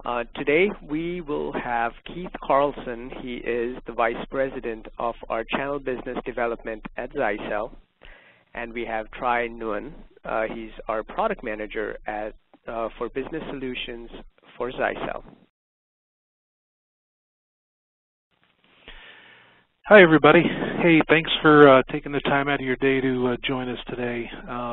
Today we will have Keith Carlson. He is the Vice President of our Channel Business Development at ZyXEL. And we have Tri Nguyen. He's our Product Manager for Business Solutions for ZyXEL. Hi, everybody. Hey, thanks for taking the time out of your day to join us today.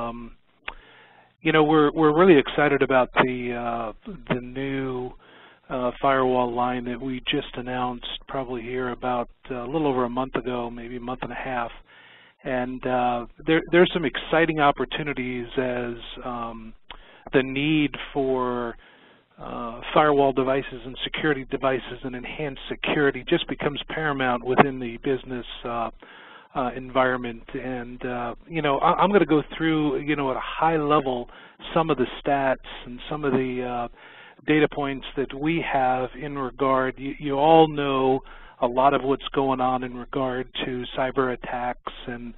We're really excited about the new firewall line that we just announced probably here about a little over a month ago, maybe a month and a half. And there's some exciting opportunities as the need for firewall devices and security devices and enhanced security just becomes paramount within the business environment. And I'm going to go through at a high level some of the stats and some of the data points that we have in regard. You all know a lot of what's going on in regard to cyber attacks and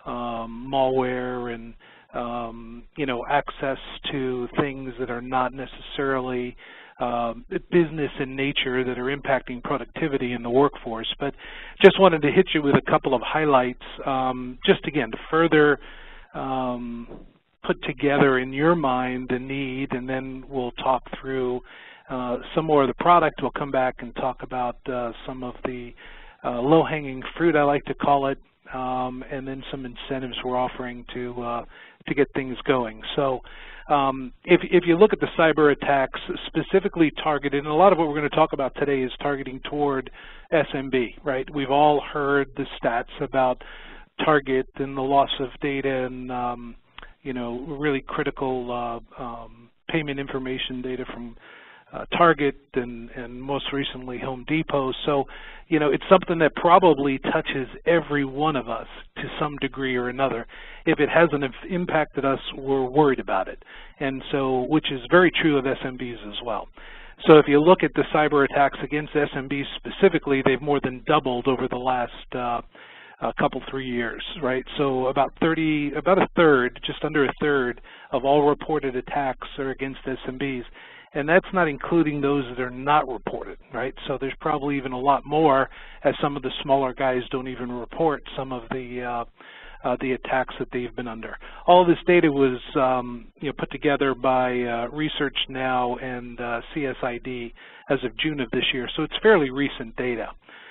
malware and access to things that are not necessarily business in nature that are impacting productivity in the workforce. But just wanted to hit you with a couple of highlights, just again to further put together in your mind the need, and then we'll talk through some more of the product. We'll come back and talk about some of the low-hanging fruit, I like to call it, and then some incentives we're offering to get things going. So if you look at the cyber attacks specifically targeted, and a lot of what we're going to talk about today is targeting toward SMB, right? We've all heard the stats about Target and the loss of data and really critical payment information data from Target and most recently Home Depot. So, it's something that probably touches every one of us to some degree or another. If it hasn't impacted us, we're worried about it. And so, which is very true of SMBs as well. So if you look at the cyber attacks against SMBs specifically, they've more than doubled over the last couple, 3 years, right? So about a third, just under a third of all reported attacks are against SMBs. And that's not including those that are not reported, right? So there's probably even a lot more, as some of the smaller guys don't even report some of the attacks that they've been under. All this data was put together by Research Now and CSID as of June of this year, so it's fairly recent data.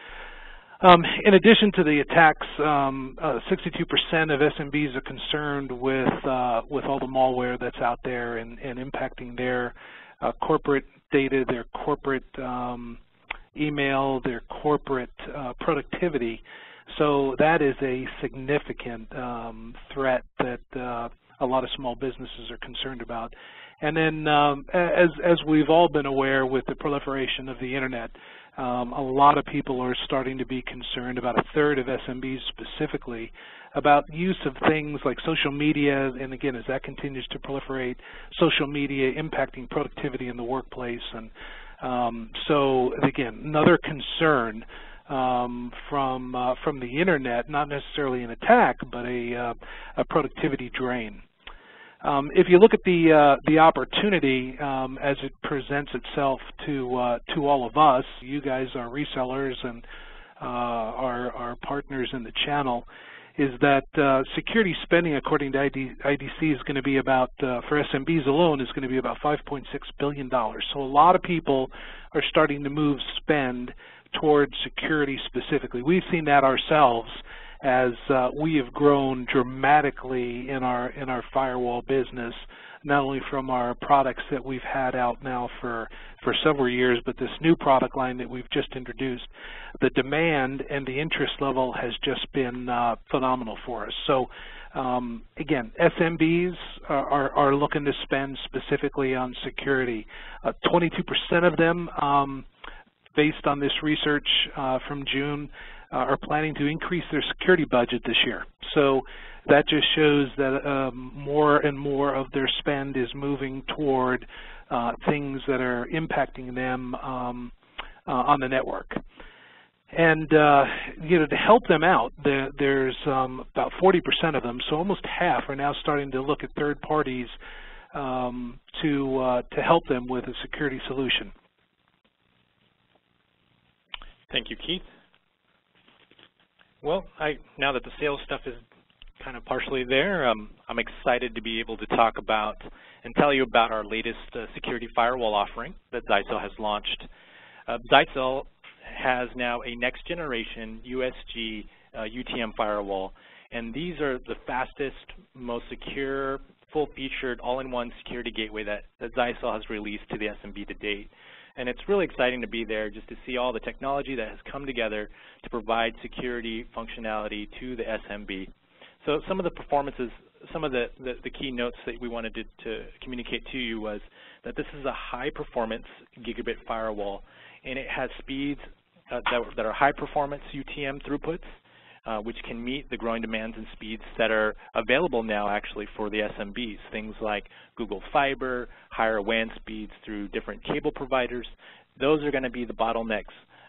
In addition to the attacks, 62% of SMBs are concerned with all the malware that's out there and impacting their corporate data, their corporate email, their corporate productivity. So that is a significant threat that a lot of small businesses are concerned about. And then as we've all been aware with the proliferation of the Internet, a lot of people are starting to be concerned, about a third of SMBs specifically, about use of things like social media, and again, as that continues to proliferate, social media impacting productivity in the workplace. And so again, another concern from the Internet, not necessarily an attack, but a productivity drain. If you look at the opportunity as it presents itself to all of us, you guys are resellers and our partners in the channel, is that security spending, according to IDC, is going to be about, for SMBs alone, is going to be about $5.6 billion. So a lot of people are starting to move spend towards security specifically. We've seen that ourselves as we have grown dramatically in our firewall business, not only from our products that we've had out now for several years, but this new product line that we've just introduced. The demand and the interest level has just been phenomenal for us. So again, SMBs are looking to spend specifically on security. 22% of them, based on this research from June, are planning to increase their security budget this year. So that just shows that more and more of their spend is moving toward things that are impacting them on the network. And to help them out, there's about 40% of them, so almost half, are now starting to look at third parties to help them with a security solution. Thank you, Keith. Well, now that the sales stuff is kind of partially there, I'm excited to be able to talk about and tell you about our latest security firewall offering that ZyXEL has launched. ZyXEL has now a next generation USG UTM firewall, and these are the fastest, most secure, full-featured, all-in-one security gateway that ZyXEL has released to the SMB to date. And it's really exciting to be there just to see all the technology that has come together to provide security functionality to the SMB. So some of the performances, some of the key notes that we wanted to communicate to you was that this is a high-performance gigabit firewall, and it has speeds that are high-performance UTM throughputs, which can meet the growing demands and speeds that are available now actually for the SMBs. Things like Google Fiber, higher WAN speeds through different cable providers. Those are going to be the bottlenecks,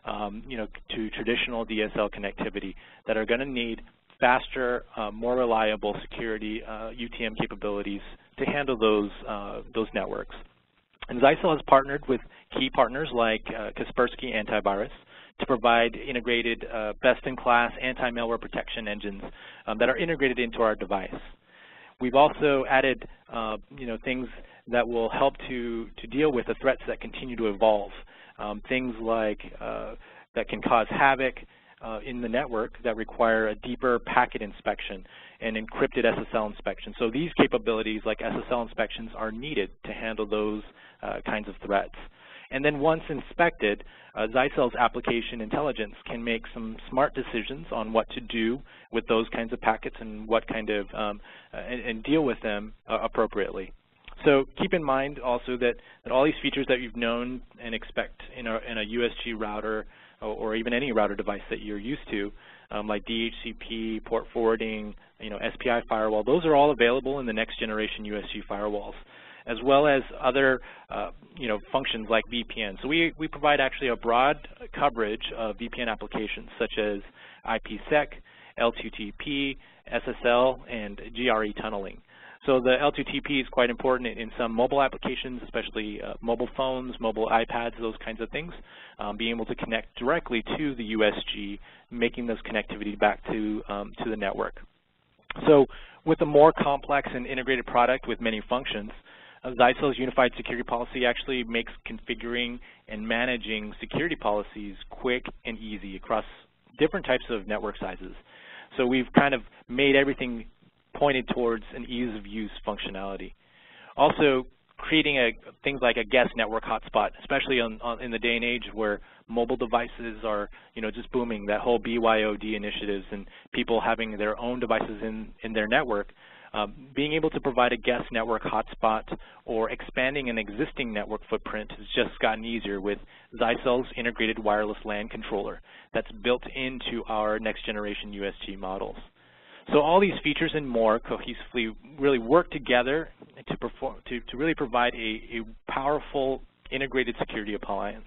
to traditional DSL connectivity that are going to need faster, more reliable security UTM capabilities to handle those networks. And ZyXEL has partnered with key partners like Kaspersky Antivirus to provide integrated best-in-class anti-malware protection engines that are integrated into our device. We've also added things that will help to deal with the threats that continue to evolve. Things like that can cause havoc in the network that require a deeper packet inspection and encrypted SSL inspection. So these capabilities like SSL inspections are needed to handle those kinds of threats. And then once inspected, ZyXEL's application intelligence can make some smart decisions on what to do with those kinds of packets and what kind of and deal with them appropriately. So keep in mind also that all these features that you've known and expect in a USG router or even any router device that you're used to, like DHCP, port forwarding, SPI firewall, those are all available in the next generation USG firewalls, as well as other functions like VPN. So we provide actually a broad coverage of VPN applications such as IPsec, L2TP, SSL, and GRE tunneling. So the L2TP is quite important in some mobile applications, especially mobile phones, mobile iPads, those kinds of things, being able to connect directly to the USG, making those connectivity back to the network. So with a more complex and integrated product with many functions, ZyXEL's unified security policy actually makes configuring and managing security policies quick and easy across different types of network sizes. So we've kind of made everything pointed towards an ease of use functionality. Also, creating things like a guest network hotspot, especially in the day and age where mobile devices are, just booming, that whole BYOD initiatives and people having their own devices in their network. Being able to provide a guest network hotspot or expanding an existing network footprint has just gotten easier with ZyXEL's integrated wireless LAN controller that's built into our next generation USG models. So all these features and more cohesively really work together to really provide a powerful integrated security appliance.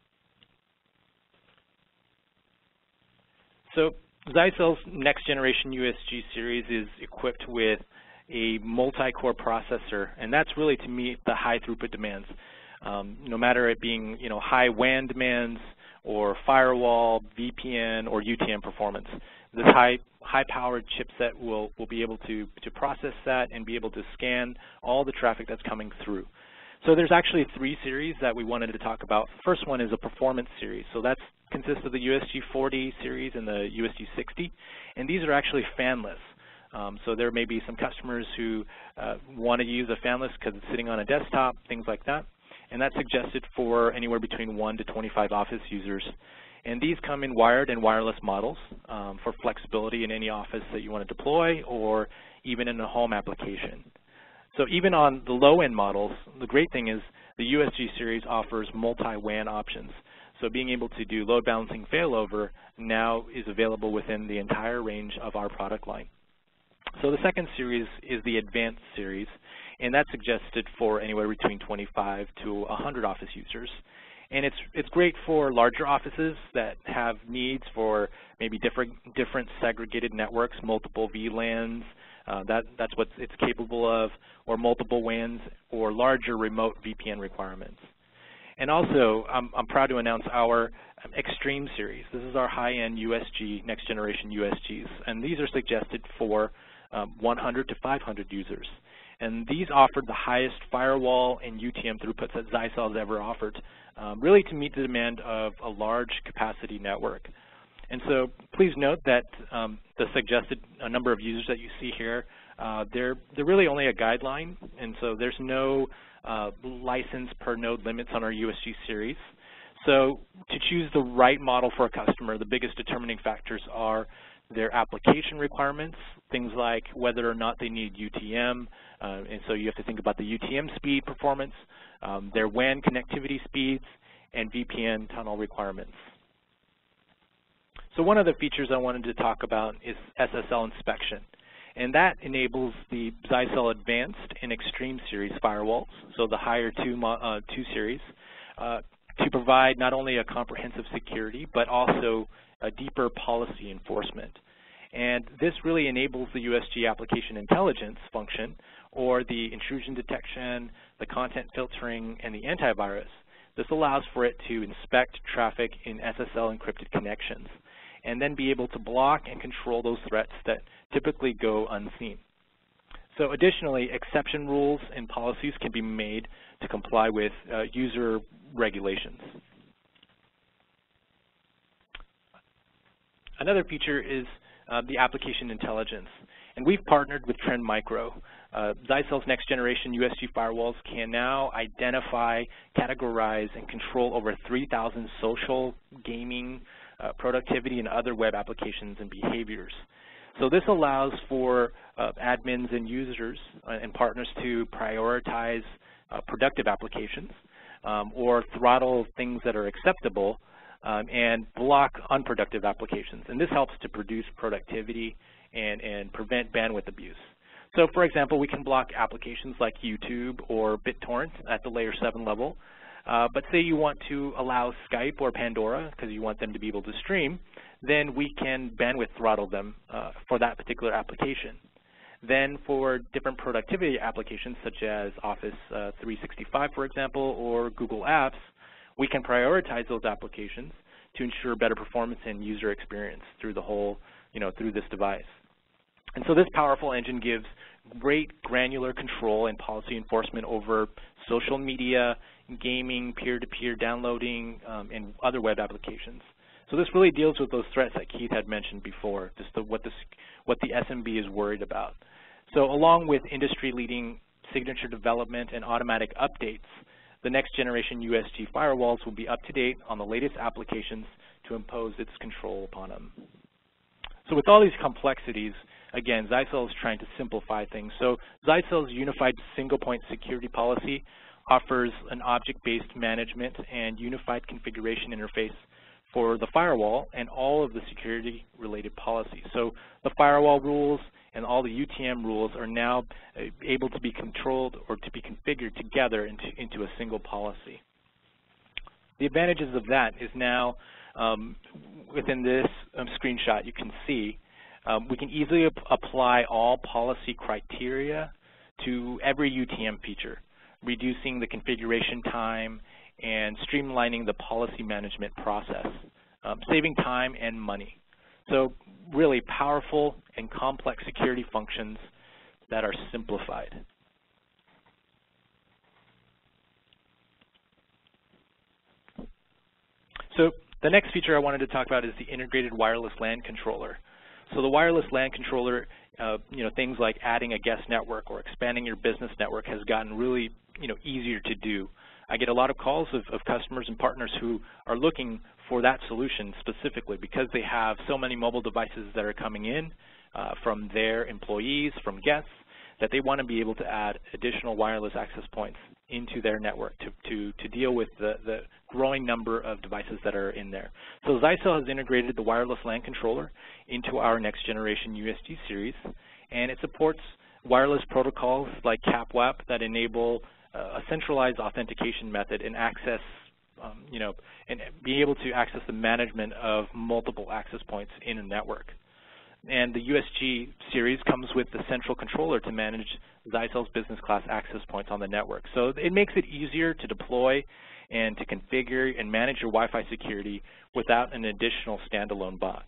So ZyXEL's next generation USG series is equipped with a multi-core processor, and that's really to meet the high throughput demands. No matter it being high WAN demands or firewall, VPN, or UTM performance, this high-powered chipset will be able to process that and be able to scan all the traffic that's coming through. So there's actually 3 series that we wanted to talk about. The first one is a performance series. So that consists of the USG 40 series and the USG 60, and these are actually fanless. So there may be some customers who want to use a fanless because it's sitting on a desktop, things like that, and that's suggested for anywhere between 1 to 25 office users. And these come in wired and wireless models for flexibility in any office that you want to deploy or even in a home application. So even on the low-end models, the great thing is the USG series offers multi-WAN options. So being able to do load balancing failover now is available within the entire range of our product line. So the second series is the advanced series, and that's suggested for anywhere between 25 to 100 office users. And it's great for larger offices that have needs for maybe different segregated networks, multiple VLANs, that's what it's capable of, or multiple WANs, or larger remote VPN requirements. And also, I'm proud to announce our Extreme series. This is our high-end USG, next generation USGs, and these are suggested for 100 to 500 users. And these offered the highest firewall and UTM throughputs that ZyXEL has ever offered, really to meet the demand of a large capacity network. And so please note that the suggested number of users that you see here, they're really only a guideline, and so there's no license per node limits on our USG series. So to choose the right model for a customer, the biggest determining factors are their application requirements, things like whether or not they need UTM, and so you have to think about the UTM speed performance, their WAN connectivity speeds, and VPN tunnel requirements. So one of the features I wanted to talk about is SSL inspection, and that enables the ZyXEL Advanced and Extreme series firewalls, so the higher two series, to provide not only a comprehensive security, but also a deeper policy enforcement. And this really enables the USG application intelligence function, or the intrusion detection, the content filtering, and the antivirus. This allows for it to inspect traffic in SSL encrypted connections, and then be able to block and control those threats that typically go unseen. So additionally, exception rules and policies can be made to comply with user regulations. Another feature is the application intelligence, and we've partnered with Trend Micro. ZyXEL's next generation USG firewalls can now identify, categorize, and control over 3,000 social, gaming, productivity, and other web applications and behaviors. So this allows for admins and users and partners to prioritize productive applications or throttle things that are acceptable and block unproductive applications. And this helps to produce productivity and prevent bandwidth abuse. So for example, we can block applications like YouTube or BitTorrent at the layer 7 level. But say you want to allow Skype or Pandora because you want them to be able to stream, then we can bandwidth throttle them for that particular application. Then for different productivity applications such as Office 365, for example, or Google Apps, we can prioritize those applications to ensure better performance and user experience through the whole, through this device. And so this powerful engine gives great granular control and policy enforcement over social media, gaming, peer-to-peer downloading, and other web applications. So this really deals with those threats that Keith had mentioned before, just what the SMB is worried about. So along with industry-leading signature development and automatic updates, the next generation USG firewalls will be up to date on the latest applications to impose its control upon them. So with all these complexities, again, ZyXEL is trying to simplify things. So ZyXEL's unified single-point security policy offers an object-based management and unified configuration interface for the firewall and all of the security-related policies. So the firewall rules and all the UTM rules are now able to be controlled or to be configured together into a single policy. The advantages of that is now within this screenshot you can see we can easily apply all policy criteria to every UTM feature, reducing the configuration time and streamlining the policy management process, saving time and money. So really powerful and complex security functions that are simplified. So the next feature I wanted to talk about is the integrated wireless LAN controller. So the wireless LAN controller, things like adding a guest network or expanding your business network has gotten really, easier to do. I get a lot of calls of customers and partners who are looking for that solution specifically because they have so many mobile devices that are coming in from their employees, from guests, that they want to be able to add additional wireless access points into their network to deal with the growing number of devices that are in there. So ZyXEL has integrated the wireless LAN controller into our next generation USG series, and it supports wireless protocols like CAPWAP that enable a centralized authentication method and access, and be able to access the management of multiple access points in a network. And the USG series comes with the central controller to manage ZyXEL's business class access points on the network. So it makes it easier to deploy and to configure and manage your Wi-Fi security without an additional standalone box.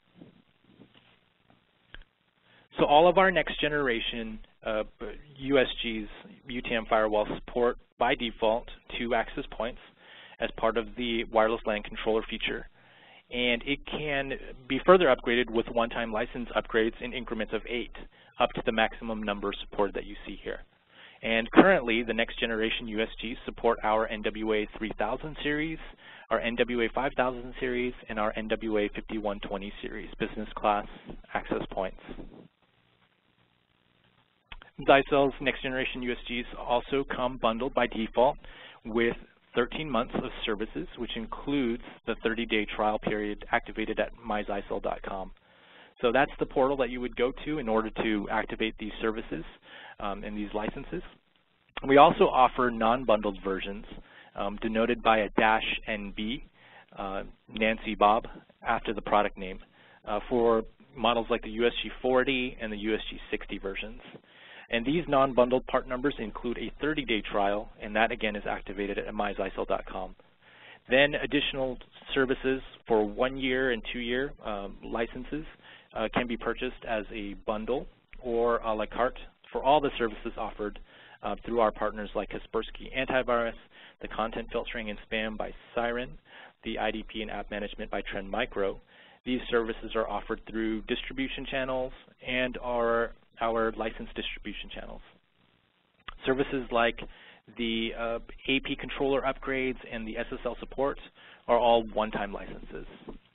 So all of our next generation USG's UTM firewalls support by default 2 access points as part of the wireless LAN controller feature. And it can be further upgraded with one-time license upgrades in increments of 8, up to the maximum number supported that you see here. And currently, the next generation USGs support our NWA 3000 series, our NWA 5000 series, and our NWA 5120 series business class access points. ZyXEL's next generation USGs also come bundled by default with 13 months of services, which includes the 30-day trial period activated at myzyxel.com. So that's the portal that you would go to in order to activate these services and these licenses. We also offer non-bundled versions denoted by a -NB, Nancy Bob, after the product name, for models like the USG 40 and the USG 60 versions. And these non-bundled part numbers include a 30-day trial, and that again is activated at myzyxel.com. Then additional services for 1-year and 2-year licenses can be purchased as a bundle or a la carte for all the services offered through our partners like Kaspersky Antivirus, the content filtering and spam by Siren, the IDP and app management by Trend Micro. These services are offered through distribution channels and our licensed distribution channels. Services like the AP controller upgrades and the SSL support are all one-time licenses.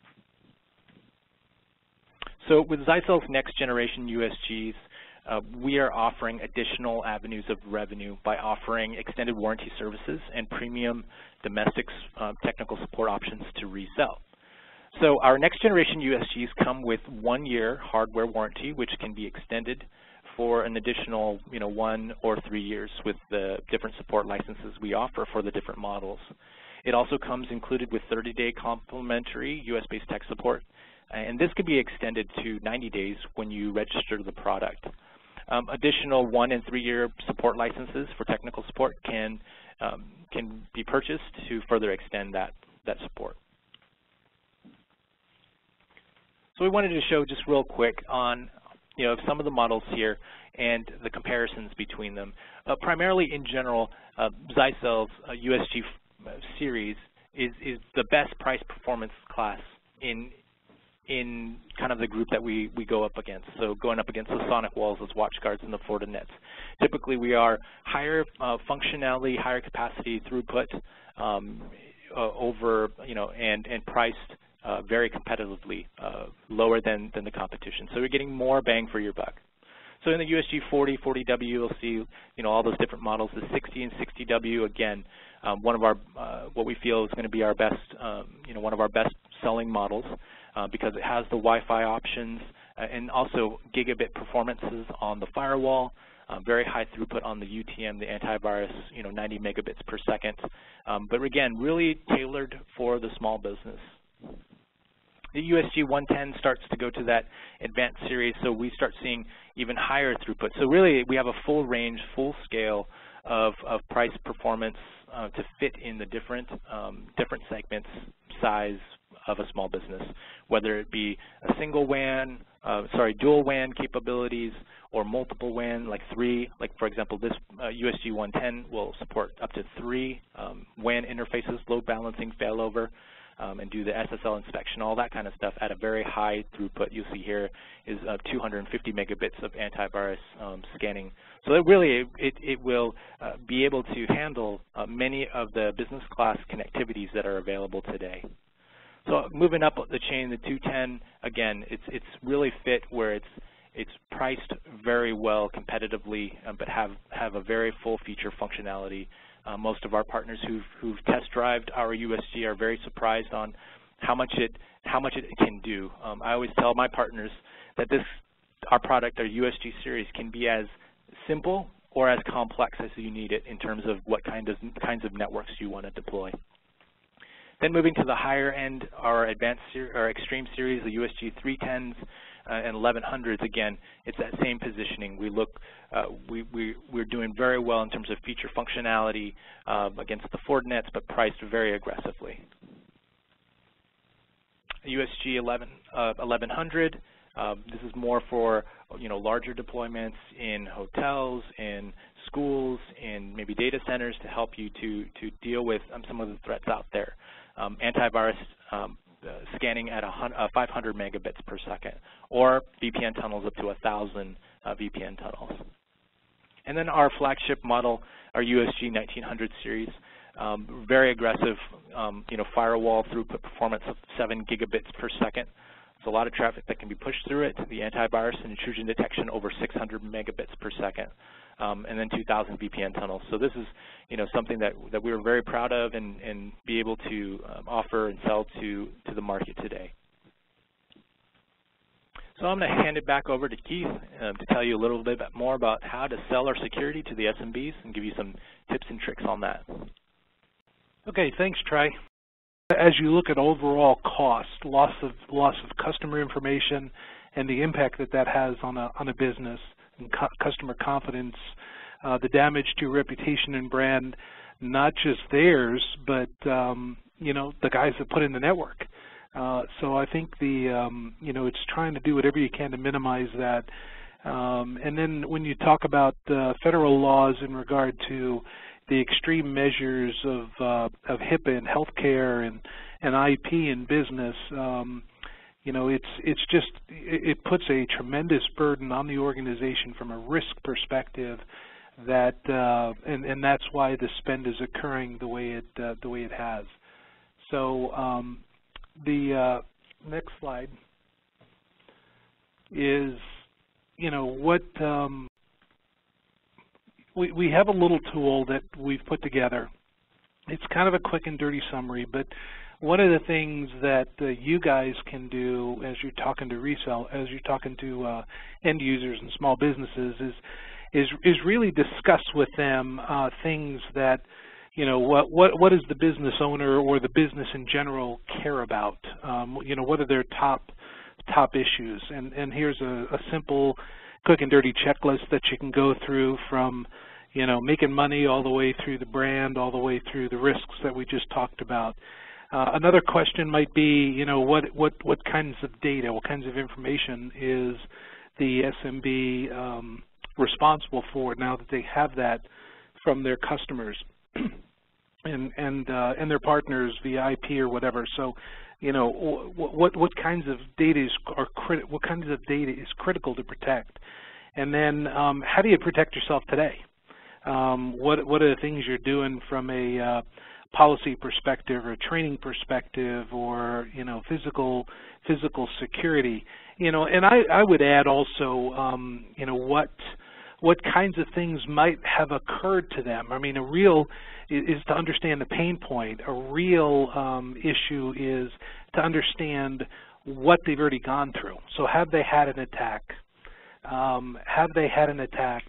So with ZyXEL's next generation USGs, we are offering additional avenues of revenue by offering extended warranty services and premium domestic technical support options to resell. So our next generation USGs come with 1-year hardware warranty, which can be extended for an additional 1 or 3 years with the different support licenses we offer for the different models. It also comes included with 30-day complimentary US-based tech support, and this could be extended to 90 days when you register the product. Additional 1- and 3-year support licenses for technical support can be purchased to further extend that support. So we wanted to show just real quick on some of the models here and the comparisons between them. Primarily in general, ZyXEL's USG series is the best price performance class in kind of the group that we go up against. So going up against the Sonic Walls, those WatchGuards, and the FortiNets. Typically we are higher functionality, higher capacity throughput over, and priced very competitively, lower than the competition. So you're getting more bang for your buck. So in the USG 40, 40W, you'll see all those different models. The 60 and 60W, again, one of our what we feel is going to be our best, one of our best selling models because it has the Wi-Fi options and also gigabit performances on the firewall. Very high throughput on the UTM, the antivirus, 90 megabits per second. But again, really tailored for the small business. The USG 110 starts to go to that advanced series, so we start seeing even higher throughput. So really, we have a full range, full scale of price performance to fit in the different segments, size of a small business, whether it be a single WAN, dual WAN capabilities, or multiple WAN, like 3. Like for example, this USG 110 will support up to 3 WAN interfaces, load balancing, failover. And do the SSL inspection, all that kind of stuff at a very high throughput. You'll see here is 250 megabits of antivirus scanning. So it really, it will be able to handle many of the business class connectivities that are available today. So moving up the chain, the 210, again, it's really fit where it's priced very well competitively, but have a very full feature functionality. Most of our partners who've test drived our USG are very surprised on how much it can do. I always tell my partners that our product, our USG series, can be as simple or as complex as you need it in terms of what kinds of networks you want to deploy. Then moving to the higher end, our advanced or extreme series, the USG 310s, and 1100s, again, it's that same positioning. We look, we're doing very well in terms of feature functionality against the Fortinets, but priced very aggressively. USG 1100. This is more for larger deployments in hotels, in schools, in maybe data centers to help you to deal with some of the threats out there. Antivirus scanning at 500 megabits per second, or VPN tunnels up to 1,000 VPN tunnels. And then our flagship model, our USG 1900 series, very aggressive, firewall throughput performance of 7 gigabits per second. It's a lot of traffic that can be pushed through it. The antivirus and intrusion detection over 600 megabits per second, and then 2,000 VPN tunnels. So this is, something that we are very proud of and be able to offer and sell to the market today. So I'm going to hand it back over to Keith to tell you a little bit more about how to sell our security to the SMBs and give you some tips and tricks on that. Okay, thanks, Trey. As you look at overall cost, loss of customer information, and the impact that has on a business and customer confidence, the damage to reputation and brand, not just theirs, but the guys that put in the network. So I think it's trying to do whatever you can to minimize that. And then when you talk about federal laws in regard to the extreme measures of HIPAA and healthcare and IP in business, it puts a tremendous burden on the organization from a risk perspective. And that's why the spend is occurring the way it has. So the next slide is what. We have a little tool that we've put together. It's kind of a quick and dirty summary, but one of the things that you guys can do as you're talking to as you're talking to end users and small businesses is really discuss with them things that what does the business owner or the business in general care about? What are their top issues? And here's a simple, quick and dirty checklist that you can go through from making money all the way through the brand, all the way through the risks that we just talked about. Another question might be, what kinds of data, what kinds of information is the SMB responsible for now that they have that from their customers and their partners via IP or whatever. So, what kinds of data is critical to protect, and then how do you protect yourself today? What are the things you're doing from a policy perspective or training perspective or physical security? And I would add also what kinds of things might have occurred to them. I mean, a real is to understand the pain point. A real issue is to understand what they've already gone through. So have they had an attack? Have they had an attack?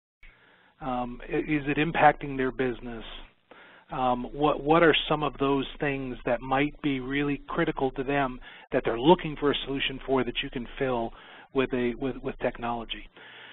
Is it impacting their business? What are some of those things that might be really critical to them that they're looking for a solution for that you can fill with technology?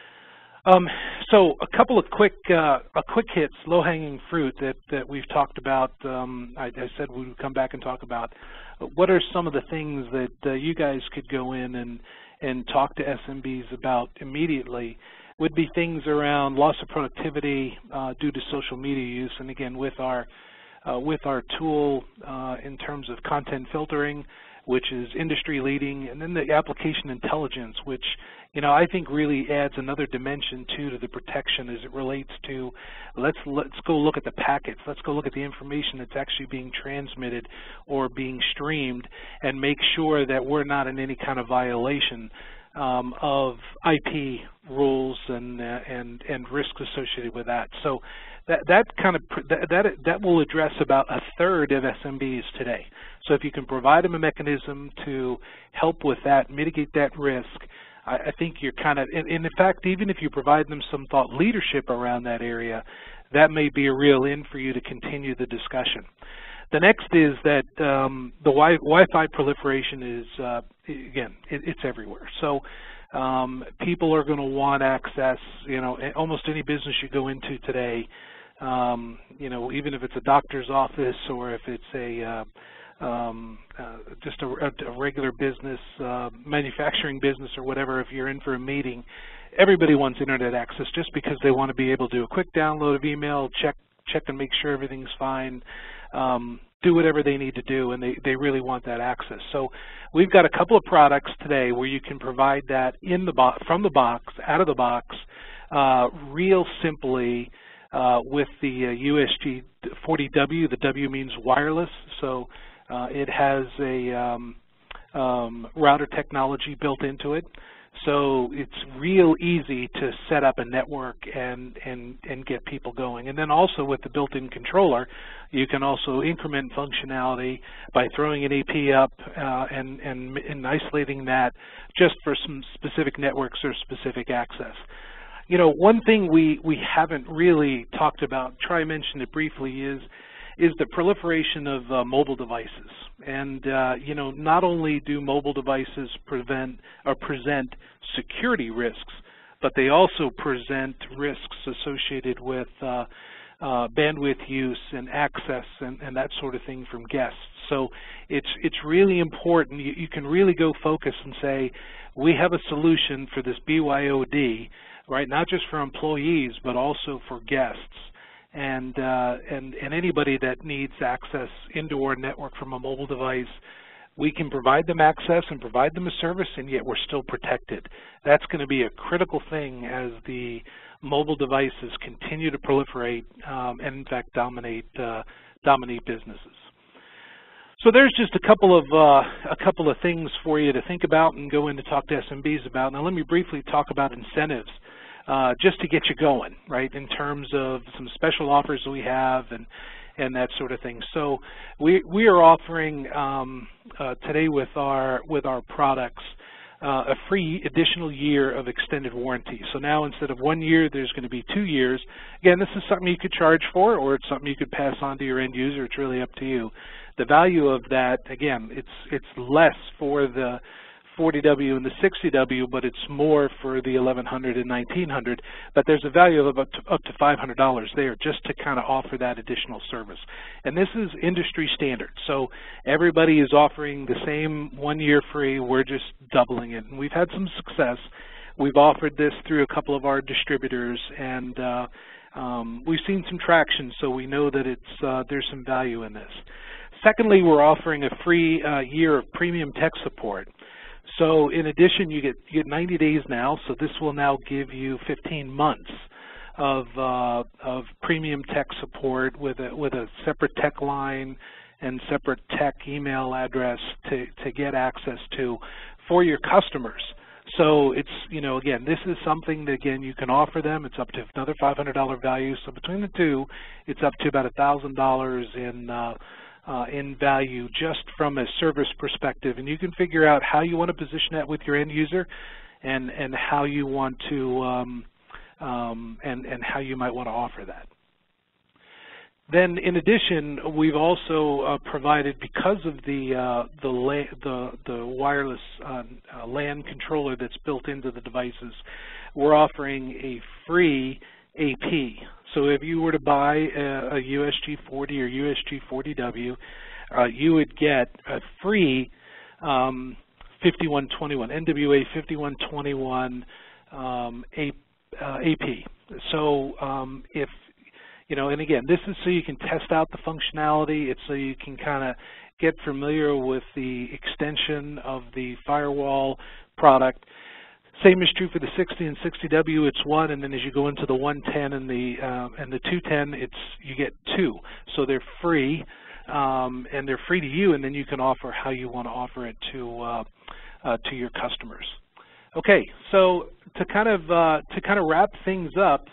So a couple of quick hits, low-hanging fruit that we've talked about. I said we would come back and talk about. What are some of the things that you guys could go in and talk to SMBs about immediately? Would be things around loss of productivity due to social media use, and again with our tool in terms of content filtering, which is industry leading, and then the application intelligence, which I think really adds another dimension to the protection as it relates to let's go look at the packets, let's go look at the information that's actually being transmitted or being streamed, and make sure that we're not in any kind of violation of IP rules and risks associated with that. So that will address about a third of SMBs today. So if you can provide them a mechanism to help with that, mitigate that risk, I think you're kind of, and in fact, even if you provide them some thought leadership around that area, that may be a real in for you to continue the discussion. The next is that the Wi-Fi proliferation is, again, it's everywhere. So people are going to want access, almost any business you go into today, even if it's a doctor's office or if it's just a regular business, manufacturing business or whatever, if you're in for a meeting, everybody wants internet access just because they want to be able to do a quick download of email, check and make sure everything's fine, do whatever they need to do, and they really want that access. So we've got a couple of products today where you can provide that from the box, out of the box, real simply with the USG 40W. The W means wireless, so it has a router technology built into it. So it's real easy to set up a network and get people going. And then also with the built-in controller, you can also increment functionality by throwing an AP up and isolating that just for some specific networks or specific access. One thing we haven't really talked about, Troy mentioned it briefly, is the proliferation of mobile devices. And not only do mobile devices present security risks, but they also present risks associated with bandwidth use and access and that sort of thing from guests. So it's really important. You can really go focus and say, we have a solution for this BYOD, right? Not just for employees, but also for guests. And anybody that needs access into our network from a mobile device, we can provide them access and provide them a service, and yet we're still protected. That's going to be a critical thing as the mobile devices continue to proliferate and, in fact, dominate businesses. So there's just a couple of things for you to think about and go in to talk to SMBs about. Now let me briefly talk about incentives. Just to get you going, right, in terms of some special offers we have and that sort of thing. So we are offering today with our products a free additional year of extended warranty. So now instead of 1 year, there's going to be 2 years. Again, this is something you could charge for, or it's something you could pass on to your end user. It's really up to you. The value of that, again, it's less for the 40W and the 60W, but it's more for the 1100 and 1900. But there's a value of up to $500 there just to kind of offer that additional service. And this is industry standard. So everybody is offering the same 1 year free. We're just doubling it. And we've had some success. We've offered this through a couple of our distributors, and we've seen some traction, so we know that there's some value in this. Secondly, we're offering a free year of premium tech support. So in addition, you get 90 days now, so this will now give you 15 months of premium tech support with a separate tech line and separate tech email address to get access to for your customers. So it's, again, this is something that, again, you can offer them. It's up to another $500 value. So between the two, it's up to about $1,000 in value just from a service perspective, and you can figure out how you want to position that with your end user, and how you want to and how you might want to offer that. Then, in addition, we've also provided, because of the wireless LAN controller that's built into the devices, we're offering a free AP. So if you were to buy a USG 40 or USG 40W, you would get a free 5121, NWA 5121 AP. So if, and again, this is so you can test out the functionality. It's so you can kind of get familiar with the extension of the firewall product. Same is true for the 60 and 60W. It's one, and then as you go into the 110 and the 210, you get two. So they're free, and they're free to you, and then you can offer how you want to offer it to your customers. Okay, so to kind of wrap things up,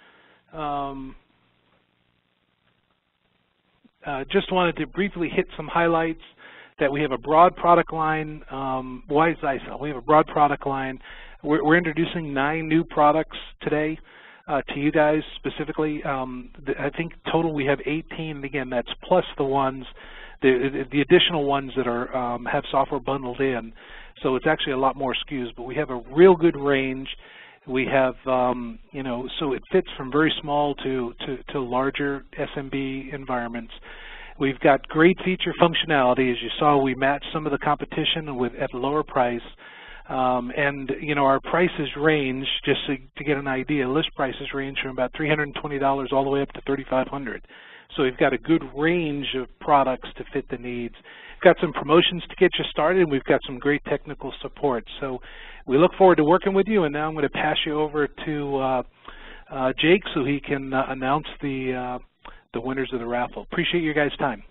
just wanted to briefly hit some highlights. That we have a broad product line. Why ZyXEL? We have a broad product line. We're introducing 9 new products today. to you guys specifically. I think total we have 18, and again, that's plus the ones, the additional ones that are have software bundled in. So it's actually a lot more SKUs, but we have a real good range. We have, you know, so it fits from very small to larger SMB environments. We've got great feature functionality. As you saw, we matched some of the competition with at a lower price. And, you know, our prices range, just to get an idea, list prices range from about $320 all the way up to $3,500. So we've got a good range of products to fit the needs. We've got some promotions to get you started, and we've got some great technical support. So we look forward to working with you, and now I'm going to pass you over to Jake so he can announce the winners of the raffle. Appreciate your guys' time.